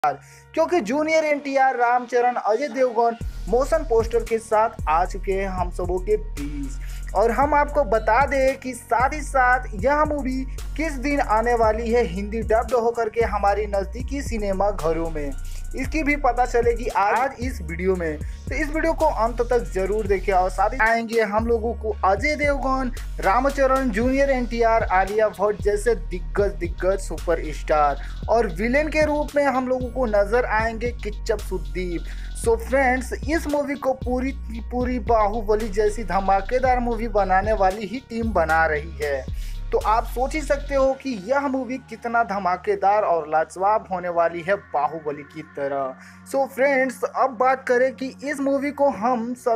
क्योंकि junior NTR, Ramcharan, Ajay Devgan motion poster के साथ आ चुके हैं हम सबों के बीच। और हम आपको बता दें कि साथ ही साथ यह मूवी किस दिन आने वाली है हिंदी डब्ड होकर के हमारी नज़दीकी सिनेमा घरों में, इसकी भी पता चलेगी आज इस वीडियो में। तो इस वीडियो को अंत तक जरूर देखिए। और साथ ही आएंगे हम लोगों को अजय देवगन, रामचरण, जूनियर एनटीआर, आलिया भट्ट जैसे दिग्गज सुपर स्टार, और विलेन के रूप में हम लोगों को नजर आएंगे किच्चक सुदीप। सो फ्रेंड्स, इस मूवी को पूरी बाहुबली जैसी धमाकेदार मूवी बनाने वाली ही टीम बना रही है। तो आप सोच ही सकते हो कि यह मूवी कितना धमाकेदार और लाजवाब होने वाली है बाहुबली की तरह। सो फ्रेंड्स, अब बात करें कि इस मूवी को हम सब